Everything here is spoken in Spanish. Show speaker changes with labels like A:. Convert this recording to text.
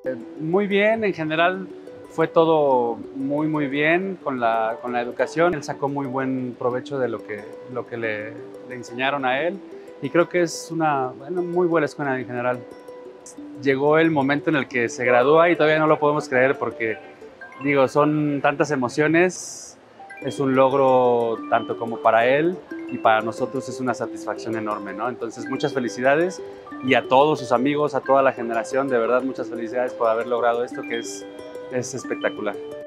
A: Muy bien, en general fue todo muy bien con la educación. Él sacó muy buen provecho de lo que le enseñaron a él y creo que es una muy buena escuela en general. Llegó el momento en el que se gradúa y todavía no lo podemos creer porque, digo, son tantas emociones, es un logro tanto como para él y para nosotros es una satisfacción enorme, ¿no? Entonces, muchas felicidades y a todos sus amigos, a toda la generación, de verdad, muchas felicidades por haber logrado esto que es espectacular.